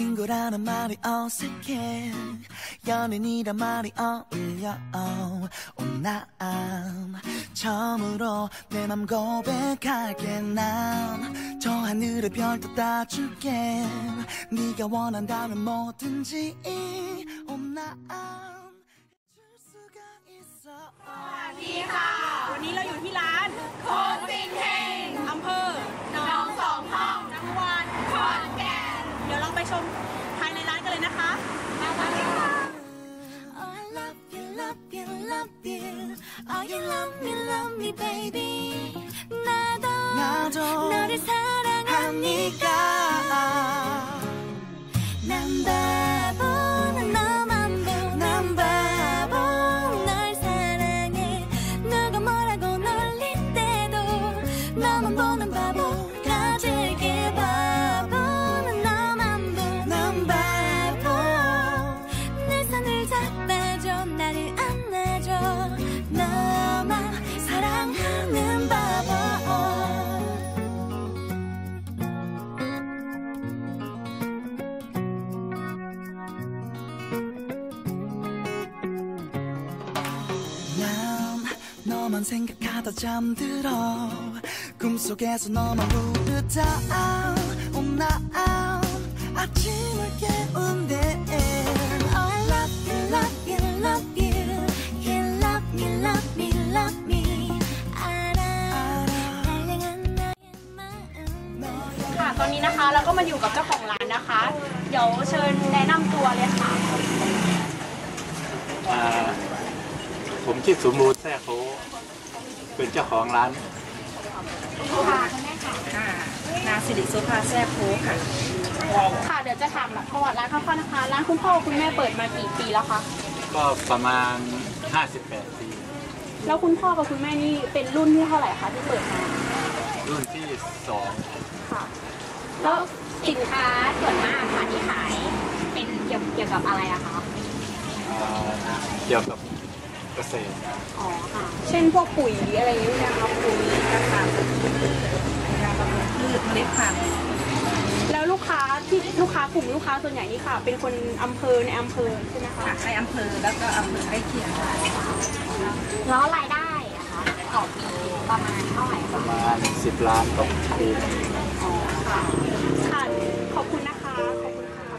친구라는 말이 어색해 연인이란 말이 어울려 난 처음으로 내 맘 고백할게 난 저 하늘의 별도 따줄게 네가 원한다면 뭐든지 난 줄 수가 있어 สวัสดีค่ะวันนี้เราอยู่ที่ร้านโคซิงเฮงอำเภอหนองสองห้องจังหวัดขอนแก่นเดี๋ยวเราไปชมภายในร้านกันเลยนะคะมาเลยค่ะ Oh I love you love you love you Oh you love me love me baby 나도 너를 사랑하니까 난 바보 난 바보 널 사랑해 누가 뭐라고 놀릴 때도 너만 보는 바보 가질게 바보 난 바보 내 손을 잡아줘 나를 안아줘 너만 사랑하는 바보 너만 생각하다 잠들어 꿈속에서 너만 부르다 난 아침을 깨운대 Oh I love you love you love you You love me love me love me 알아 달량한 나의 마음 ค่ะตอนนี้นะคะเราก็มาอยู่กับเจ้าของร้านนะคะเดี๋ยวเชิญแนะนำตัวเลยค่ะผมชื่อสมบูรณ์แท้โคเป็นเจ้าของร้านค่ะคุณแม่ค่ะนาสิริโสภาแซ่โพค่ะค่ะเดี๋ยวจะถามประวัติร้านคร่าวๆนะคะร้านคุณพ่อคุณแม่เปิดมากี่ปีแล้วคะก็ประมาณ58 ปีแล้วคุณพ่อกับคุณแม่นี่เป็นรุ่นที่เท่าไหร่คะที่เปิดมารุ่นที่2 ค่ะแล้วสินค้าส่วนมากค่ะที่ขายเป็นเกี่ยวกับอะไรอะคะเกี่ยวกับเกษตรอ๋อค่ะเช่นพวกปุ๋ยอะไรอย่างเงี้ยนะคะปุ๋ยต่างๆยาบำรุงพืชเมล็ดพันธุ์แล้วลูกค้ากลุ่มลูกค้าส่วนใหญ่นี่ค่ะเป็นคนอำเภอในอำเภอใช่ไหมคะในอำเภอแล้วก็อำเภอใกล้เคียงแล้วรายได้อะคะต่อปีประมาณเท่าไหร่ประมาณ10 ล้านต่อปีอ๋อค่ะค่ะขอบคุณนะคะขอบคุณค่ะ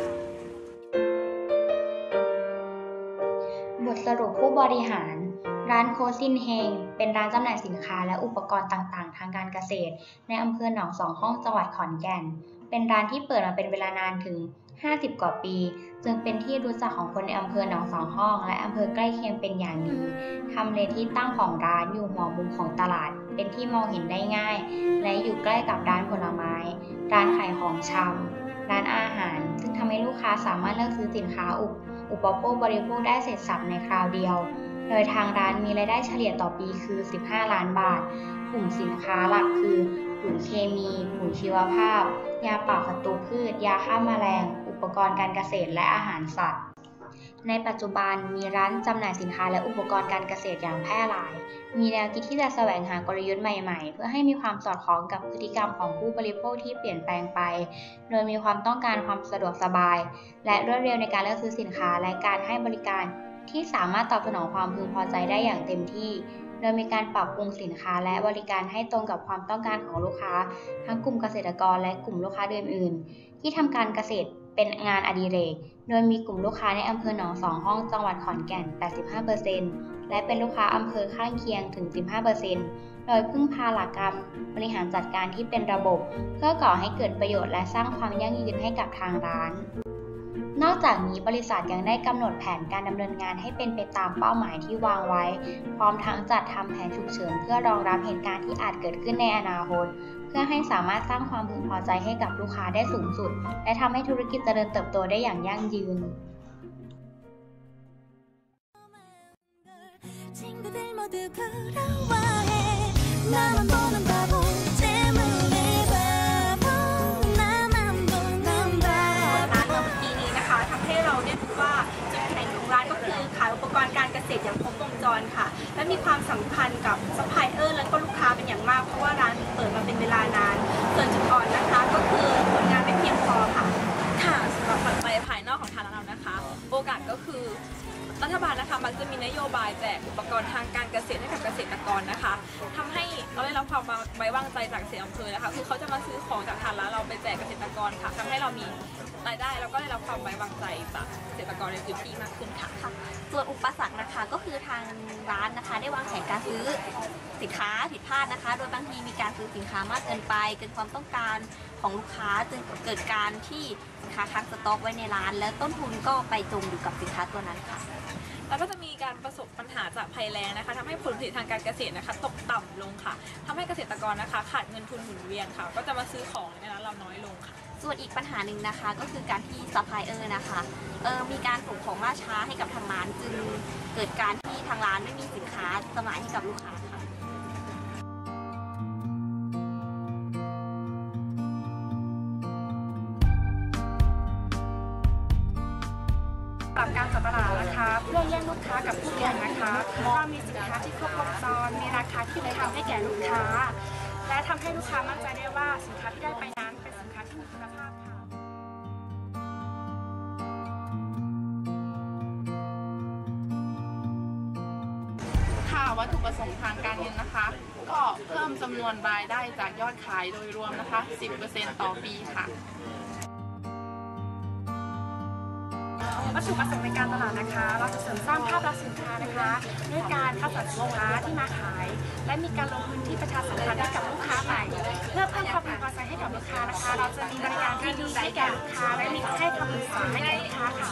บทสรุปผู้บริหารร้านโคซินเฮงเป็นร้านจำหน่ายสินค้าและอุปกรณ์ต่างๆทางการเกษตรในอำเภอหนองสองห้องจังหวัดขอนแก่นเป็นร้านที่เปิดมาเป็นเวลานานถึง50 กว่าปีจึงเป็นที่รู้จักของคนในอำเภอหนองสองห้องและอำเภอใกล้เคียงเป็นอย่างดีทำเลที่ตั้งของร้านอยู่หัวมุมของตลาดเป็นที่มองเห็นได้ง่ายและอยู่ใกล้กับร้านผลไม้ร้านขายของชำร้านอาหารซึ่งทำให้ลูกค้าสามารถเลือกซื้อสินค้าอุปโภคบริโภคได้เสร็จสรรพในคราวเดียวโดยทางร้านมีรายได้เฉลี่ยต่อปีคือ15 ล้านบาทกลุ่มสินค้าหลักคือปุ๋ยเคมีปุ๋ยชีวภาพยาปราบศัตรูพืชยาฆ่าแมลงอุปกรณ์การเกษตรและอาหารสัตว์ในปัจจุบันมีร้านจำหน่ายสินค้าและอุปกรณ์การเกษตรอย่างแพร่หลายมีแนวคิดที่จะแสวงหากลยุทธ์ใหม่ๆเพื่อให้มีความสอดคล้องกับพฤติกรรมของผู้บริโภคที่เปลี่ยนแปลงไปโดยมีความต้องการความสะดวกสบายและรวดเร็วในการเลือกซื้อสินค้าและการให้บริการที่สามารถตอบสนองความพึงพอใจได้อย่างเต็มที่โดยมีการปรับปรุงสินค้าและบริการให้ตรงกับความต้องการของลูกค้าทั้งกลุ่มเกษตรกรและกลุ่มลูกค้าอื่นๆที่ทำการเกษตรเป็นงานอดิเรกโดยมีกลุ่มลูกค้าในอำเภอหนองสองห้องจังหวัดขอนแก่น 85% และเป็นลูกค้าอำเภอข้างเคียงถึง 15% โดยพึ่งพาหลักการบริหารจัดการที่เป็นระบบเพื่อก่อให้เกิดประโยชน์และสร้างความยั่งยืนให้กับทางร้านนอกจากนี้บริษัทยังได้กำหนดแผนการดำเนินงานให้เป็นไปตามเป้าหมายที่วางไว้พร้อมทั้งจัดทำแผนฉุกเฉินเพื่อรองรับเหตุการณ์ที่อาจเกิดขึ้นในอนาคตเพื่อให้สามารถสร้างความพึงพอใจให้กับลูกค้าได้สูงสุดและทำให้ธุรกิจเจริญเติบโตได้อย่างยั่งยืนอุปกรณ์การเกษตรอย่างครบวงจรค่ะและมีความสัมพันธ์กับซัพพลายเออร์และก็ลูกค้าเป็นอย่างมากเพราะว่าร้านเปิดมาเป็นเวลานานส่วนจุดอ่อนนะคะก็คือผลงานไม่เพียงพอค่ะค่ะบายแจกอุปกรณ์ทางการเกษตรให้กับเกษตรกรนะคะทำให้เราได้รับความไว้วางใจจากเกษตรอำเภอนะคะคือเขาจะมาซื้อของจากทางร้านเราไปแจกเกษตรกรค่ะทำให้เรามีรายได้แล้วก็ได้รับความไว้วางใจจากเกษตรกรในพื้นที่มากขึ้นค่ะส่วนอุปสรรคนะคะก็คือทางร้านนะคะได้วางแผนการซื้อสินค้าผิดพลาดนะคะโดยบางทีมีการซื้อสินค้ามากเกินไปเกินความต้องการของลูกค้าจึงเกิดการที่สินค้าค้างสต็อกไว้ในร้านและต้นทุนก็ไปจมอยู่กับสินค้าตัวนั้นค่ะแล้วก็จะมีการประสบปัญหาจากภัยแล้งนะคะทำให้ผลผลิตทางการเกษตรนะคะตกต่ำลงค่ะทำให้เกษตรกรนะคะขาดเงินทุนหมุนเวียนค่ะก็จะมาซื้อของในร้านเราน้อยลงค่ะส่วนอีกปัญหาหนึ่งนะคะก็คือการที่ซัพพลายเออร์นะคะมีการส่งของล่าช้าให้กับทางร้านจึงเกิดการที่ทางร้านไม่มีสินค้าจำหน่ายให้กับลูกค้าค่ะปรับการจัดตลาดนะคะเพื่อแย่งลูกค้ากับผู้แข่งนะคะเรามีสินค้าที่ครบวงจรมีราคาที่เป็นธรรมให้แก่ลูกค้าและทำให้ลูกค้ามั่นใจได้ว่าสินค้าที่ได้ไปนั้นเป็นสินค้าที่มีคุณภาพค่ะวัตถุประสงค์ทางการเงินนะคะก็เพิ่มจำนวนรายได้จากยอดขายโดยรวมนะคะ 10% ต่อปีค่ะวัตถุประสงค์ในการตลาดนะคะเราจะเสริมสร้างภาพลักษณ์สินค้านะคะด้วยการคัดสรรสินค้าที่มาขายและมีการลงพื้นที่ประชาสัมพันธ์ให้กับลูกค้าใหม่เพื่อเพิ่มความพึงพอใจให้กับลูกค้านะคะเราจะมีบริการที่ดีให้แก่ลูกค้าและมีให้คำปรึกษาให้แก่ลูกค้าค่ะ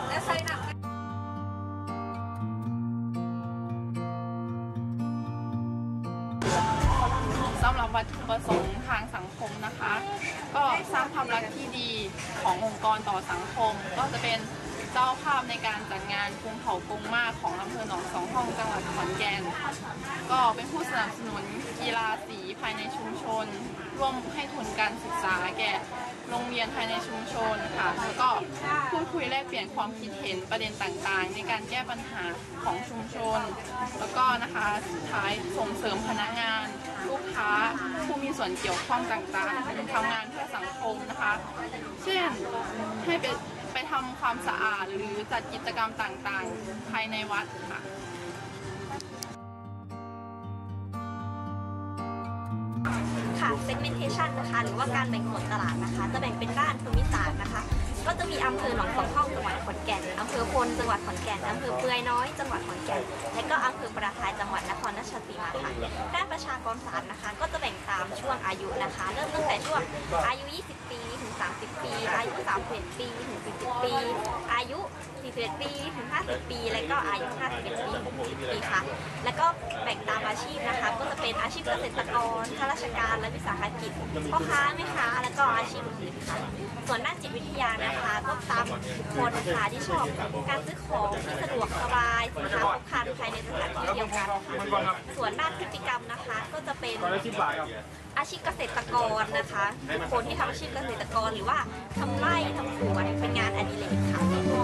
สำหรับวัตถุประสงค์ทางสังคมนะคะก็สร้างภาพลักษณ์ที่ดีขององค์กรต่อสังคมก็จะเป็นเจ้าภาพในการจัดงานกรุงเผากงมาของอำเภอหนองสองห้องจังหวัดขอนแก่นก็เป็นผู้สนับสนุนกีฬาสีภายในชุมชนร่วมให้ทุนการศึกษาแก่โรงเรียนภายในชุมชนค่ะแล้วก็พูดคุยแลกเปลี่ยนความคิดเห็นประเด็นต่างๆในการแก้ปัญหาของชุมชนแล้วก็นะคะสุดท้ายส่งเสริมพนักงานลูกค้าผู้มีส่วนเกี่ยวข้องต่างๆทำงานเพื่อสังคมนะคะเช่นให้ไปทำความสะอาดหรือจัดกิจกรรมต่างๆภายในวัดค่ะ segmentation นะคะหรือว่าการแบ่งส่วนตลาดนะคะจะแบ่งเป็นด้านภูมิศาสตร์นะคะก็จะมีอำเภอหนองสองห้องจังหวัดขอนแก่นอำเภอพลจังหวัดขอนแก่นอำเภอเปือยน้อยจังหวัดขอนแก่นและก็อำเภอประทายจังหวัดนครราชสีมาค่ะด้านประชากรศาสตร์นะคะก็จะแบ่งตามช่วงอายุนะคะเริ่มตั้งแต่ช่วงอายุ 20 ปีถึง 30 ปีอายุ 31 ปีถึง 40 ปีอายุ 41 ปีถึง 50 ปีและก็อายุ 51 ปีถึง 60 ปีค่ะและก็แบ่งตามอาชีพนะคะก็จะเป็นอาชีพเกษตรกรข้าราชการและวิสาหกิจพ่อค้าแม่ค้าและก็อาชีพอื่นค่ะส่วนด้านจิตวิทยานะคะก็ตามบุคคลนะคะที่ชอบการซื้อของที่สะดวกสบายสินค้าครบครันภายในสถานที่เดียวกันค่ะส่วนด้านพฤติกรรมนะคะก็จะเป็นอาชีพเกษตรกรนะคะบุคคลที่ทำอาชีพเกษตรกรหรือว่าทำไร่ทำสวนเป็นงานอดิเรกค่ะ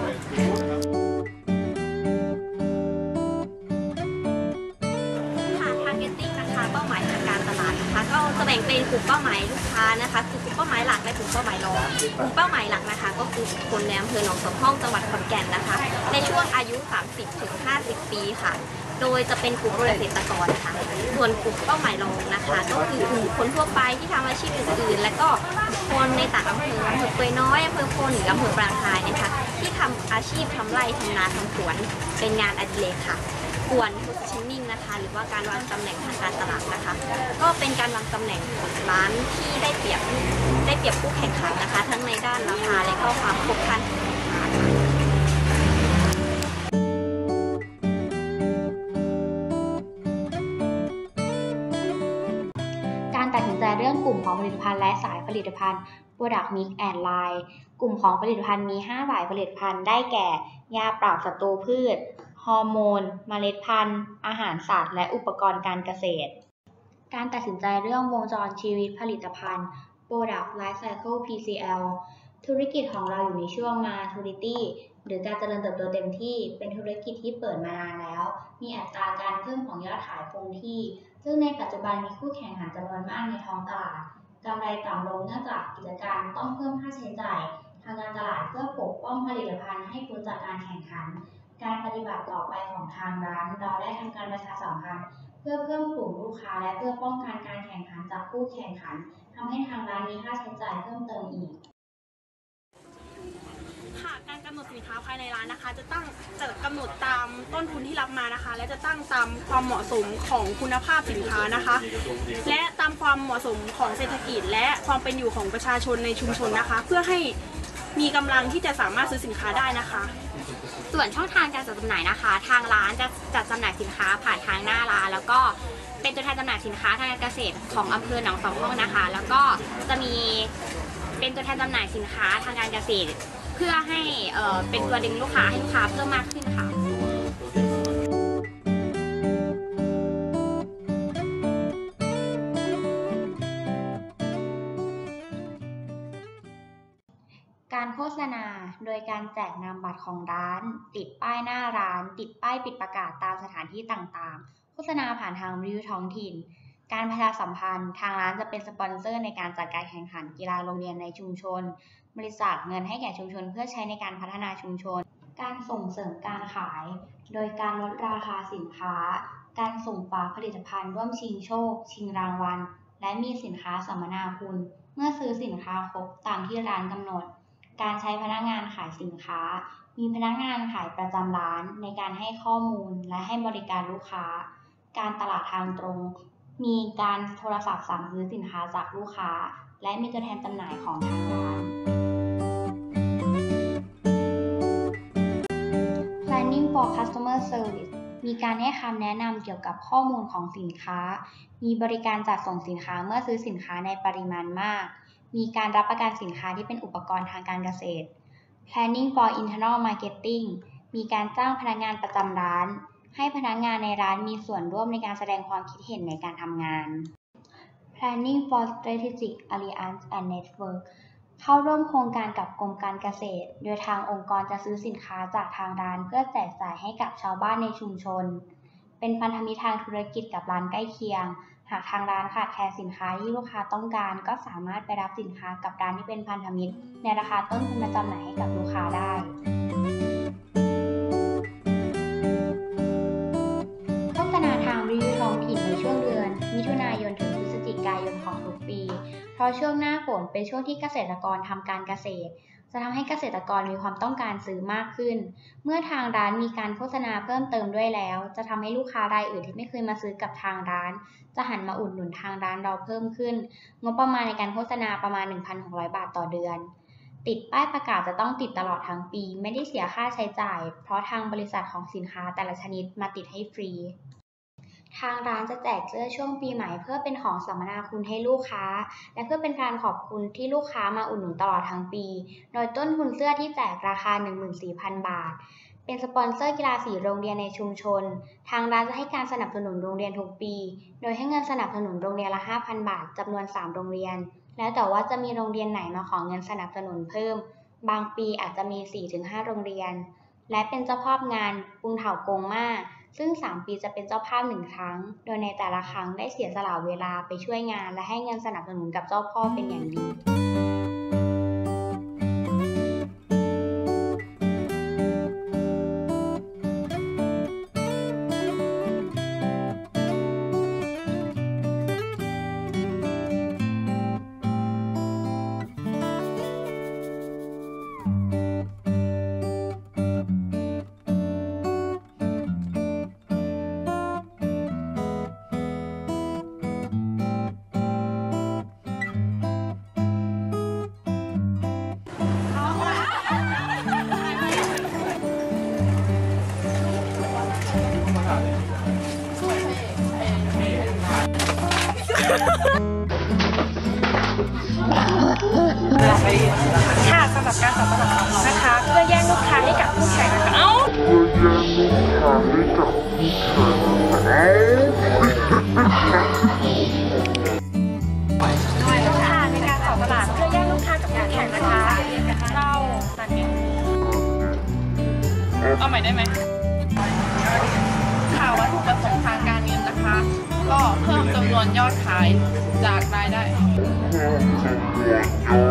targeting นะคะเป้าหมายทางการตลาดนะคะก็จะแบ่งเป็นกลุ่มเป้าหมายลูกค้านะคะคือกลุ่มเป้าหมายหลักและกลุ่มเป้าหมายรองกลุ่มเป้าหมายหลักนะคะก็คือคนในอำเภอหนองสองห้องจังหวัดขอนแก่นนะคะในช่วงอายุ 30 ถึง 50 ปีค่ะโดยจะเป็นกลุ่มเกษตรกรค่ะส่วนกลุ่มเป้าหมายรองนะคะก็คือกลุ่มคนทั่วไปที่ทำอาชีพอื่นๆและก็คนในต่างอำเภอเปือยน้อยอำเภอพลหรืออำเภอปรางทายนะคะที่ทำอาชีพทำไร่ทำนาทำสวนเป็นงานอดิเรกค่ะส่วน positioning นะคะหรือว่าการวางตำแหน่งทางการตลาดนะคะก็เป็นการวางตำแหน่งของร้านที่ได้เปรียบผู้แข่งขันนะคะทั้งในด้านราคาและก็ความครบครันของสินค้าการตัดสินใจเรื่องกลุ่มของผลิตภัณฑ์และสายผลิตภัณฑ์ Product Mix and Line กลุ่มของผลิตภัณฑ์มี5สายผลิตภัณฑ์ได้แก่ยาปราบศัตรูพืชฮอร์โมนเมล็ดพันธุ์อาหารสัตว์และอุปกรณ์การเกษตรการตัดสินใจเรื่องวงจรชีวิตผลิตภัณฑ์ Product Life Cycle PCL ธุรกิจของเราอยู่ในช่วง Maturity หรือการเจริญเติบโตเต็มที่เป็นธุรกิจที่เปิดมานานแล้วมีอัตราการเพิ่มของยอดขายคงที่ซึ่งในปัจจุบันมีคู่แข่งขันจำนวนมากในท้องตลาดกำไรต่ำลงเนื่องจากกิจการต้องเพิ่มค่าใช้จ่ายทางการตลาดเพื่อปกป้องผลิตภัณฑ์ให้พ้นจากการแข่งขันการปฏิบัติต่อไปของทางร้านเราได้ทำการประชาสัมพันธ์เพื่อเพิ่มกลุ่มลูกค้าและเพื่อป้องกันการแข่งขันจากคู่แข่งขันทำให้ทางร้านมีค่าใช้จ่ายเพิ่มเติมอีกค่ะการกำหนดสินค้าภายในร้านนะคะจะกำหนดตามต้นทุนที่รับมานะคะ และจะตั้งตามความเหมาะสมของคุณภาพสินค้านะคะ และตามความเหมาะสมของเศรษฐกิจและความเป็นอยู่ของประชาชนในชุมชนนะคะ เพื่อให้มีกำลังที่จะสามารถซื้อสินค้าได้นะคะส่วนช่องทางการจัดจำหน่ายนะคะ ทางร้านจะจัดจำหน่ายสินค้าผ่านทางหน้าร้านแล้วก็เป็นตัวแทนจำหน่ายสินค้าทางการเกษตรของอำเภอหนองสองห้องนะคะ แล้วก็จะมีเป็นตัวแทนจำหน่ายสินค้าทางการเกษตรเพื่อให้เป็นตัวดึงลูกค้าให้ลูกค้าเพิ่มมากขึ้นค่ะการโฆษณาโดยการแจกนามบัตรของร้านติดป้ายหน้าร้านติดป้ายปิดประกาศตามสถานที่ต่างๆโฆษณาผ่านทางวิทยุท้องถิ่นการประชาสัมพันธ์ทางร้านจะเป็นสปอนเซอร์ในการจัดการแข่งขันกีฬาโรงเรียนในชุมชนบริจาคเงินให้แก่ชุมชนเพื่อใช้ในการพัฒนาชุมชนการส่งเสริมการขายโดยการลดราคาสินค้าการส่งฝากผลิตภัณฑ์ร่วมชิงโชคชิงรางวัลและมีสินค้าสัมมนาคุณเมื่อซื้อสินค้าครบตามที่ร้านกำหนดการใช้พนักงานขายสินค้ามีพนักงานขายประจำร้านในการให้ข้อมูลและให้บริการลูกค้าการตลาดทางตรงมีการโทรศัพท์สั่งซื้อสินค้าจากลูกค้าและมีตัวแทนจำหน่ายของทางร้าน Planning for Customer Service มีการให้คำแนะนำเกี่ยวกับข้อมูลของสินค้ามีบริการจัดส่งสินค้าเมื่อซื้อสินค้าในปริมาณมากมีการรับประกันสินค้าที่เป็นอุปกรณ์ทางการเกษตร Planning for Internal Marketing มีการจ้างพนักงานประจำร้านให้พนักงานในร้านมีส่วนร่วมในการแสดงความคิดเห็นในการทำงาน Planning for Strategic Alliance and Network เข้าร่วมโครงการกับกรมการเกษตรโดยทางองค์กรจะซื้อสินค้าจากทางร้านเพื่อแจกจ่ายให้กับชาวบ้านในชุมชนเป็นพันธมิตรทางธุรกิจกับร้านใกล้เคียงหากทางร้านขาดแคลนสินค้าที่ลูกค้าต้องการก็สามารถไปรับสินค้ากับร้านที่เป็นพันธมิตรในราคาต้นทุนมาจำหน่ายให้กับลูกค้าได้โฆษณาทางวิทยุท้องถิ่นในช่วงเดือนมิถุนายนถึงพฤศจิกายนของทุกปีเพราะช่วงหน้าฝนเป็นช่วงที่เกษตรกรทำการเกษตรจะทำให้เกษตรกรมีความต้องการซื้อมากขึ้นเมื่อทางร้านมีการโฆษณาเพิ่มเติมด้วยแล้วจะทำให้ลูกค้ารายอื่นที่ไม่เคยมาซื้อกับทางร้านจะหันมาอุดหนุนทางร้านเราเพิ่มขึ้นงบประมาณในการโฆษณาประมาณ 1,600 บาทต่อเดือนติดป้ายประกาศจะต้องติดตลอดทั้งปีไม่ได้เสียค่าใช้จ่ายเพราะทางบริษัทของสินค้าแต่ละชนิดมาติดให้ฟรีทางร้านจะแจกเสื้อช่วงปีใหม่เพื่อเป็นของสัมมนาคุณให้ลูกค้าและเพื่อเป็นการขอบคุณที่ลูกค้ามาอุดหนุนตลอดทั้งปีโดยต้นทุนเสื้อที่แจกราคา 14,000 บาทเป็นสปอนเซอร์กีฬาสีโรงเรียนในชุมชนทางร้านจะให้การสนับสนุนโรงเรียนทุกปีโดยให้เงินสนับสนุนโรงเรียนละ 5,000 บาทจำนวน 3 โรงเรียนแล้วแต่ว่าจะมีโรงเรียนไหนมาขอเงินสนับสนุนเพิ่มบางปีอาจจะมี 4-5 โรงเรียนและเป็นเจ้าภาพงานปุงเถากงมาซึ่ง3ปีจะเป็นเจ้าภาพ1ครั้งโดยในแต่ละครั้งได้เสียสละเวลาไปช่วยงานและให้เงินสนับสนุนกับเจ้าพ่อเป็นอย่างดีค่ะสำหรับการตอบตลาดของเรานะคะเพื่อแย่งลูกค้าให้กับผู้แข่งนะคะค่ะในการตอบตลาดเพื่อแย่งลูกค้ากับคู่แข่งนะคะเราตอนนี้เอาใหม่ได้ไหมค่ะวัตถุประสงค์ทางการเงินนะคะก็เพิ่มจำนวนยอดขายจากรายได้